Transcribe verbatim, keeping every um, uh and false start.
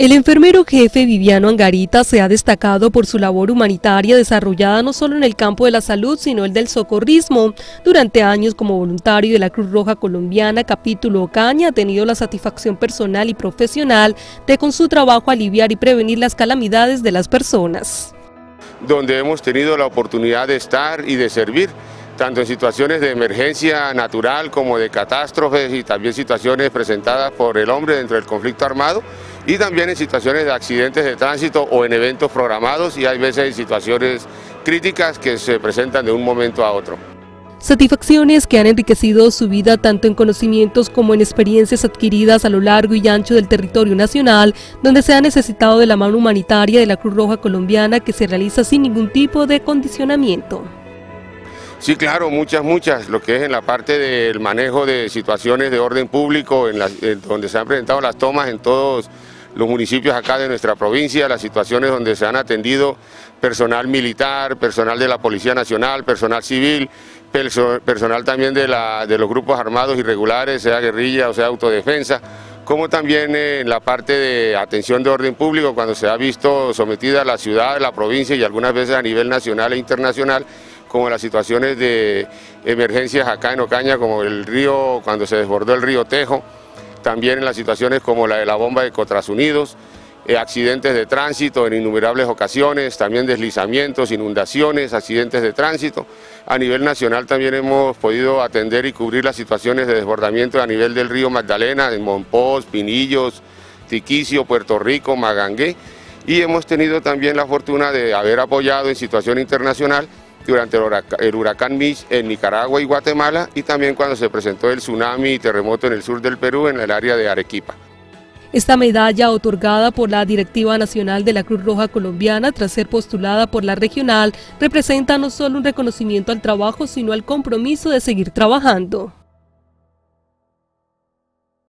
El enfermero jefe Viviano Angarita se ha destacado por su labor humanitaria desarrollada no solo en el campo de la salud, sino el del socorrismo. Durante años como voluntario de la Cruz Roja Colombiana, capítulo Ocaña, ha tenido la satisfacción personal y profesional de con su trabajo aliviar y prevenir las calamidades de las personas. Donde hemos tenido la oportunidad de estar y de servir, tanto en situaciones de emergencia natural como de catástrofes y también situaciones presentadas por el hombre dentro del conflicto armado, y también en situaciones de accidentes de tránsito o en eventos programados, y hay veces en situaciones críticas que se presentan de un momento a otro. Satisfacciones que han enriquecido su vida tanto en conocimientos como en experiencias adquiridas a lo largo y ancho del territorio nacional, donde se ha necesitado de la mano humanitaria de la Cruz Roja Colombiana, que se realiza sin ningún tipo de condicionamiento. Sí, claro, muchas, muchas, lo que es en la parte del manejo de situaciones de orden público, en, la, en donde se han presentado las tomas en todos los municipios acá de nuestra provincia, las situaciones donde se han atendido personal militar, personal de la Policía Nacional, personal civil, perso, personal también de, la, de los grupos armados irregulares, sea guerrilla o sea autodefensa, como también en la parte de atención de orden público, cuando se ha visto sometida la ciudad, la provincia y algunas veces a nivel nacional e internacional, como las situaciones de emergencias acá en Ocaña, como el río, cuando se desbordó el río Tejo, también en las situaciones como la de la bomba de Cotras Unidos, eh, accidentes de tránsito en innumerables ocasiones, también deslizamientos, inundaciones, accidentes de tránsito. A nivel nacional también hemos podido atender y cubrir las situaciones de desbordamiento a nivel del río Magdalena, en Monpós, Pinillos, Tiquicio, Puerto Rico, Magangué, y hemos tenido también la fortuna de haber apoyado en situación internacional durante el huracán Mitch en Nicaragua y Guatemala, y también cuando se presentó el tsunami y terremoto en el sur del Perú, en el área de Arequipa. Esta medalla, otorgada por la Directiva Nacional de la Cruz Roja Colombiana tras ser postulada por la regional, representa no solo un reconocimiento al trabajo, sino al compromiso de seguir trabajando.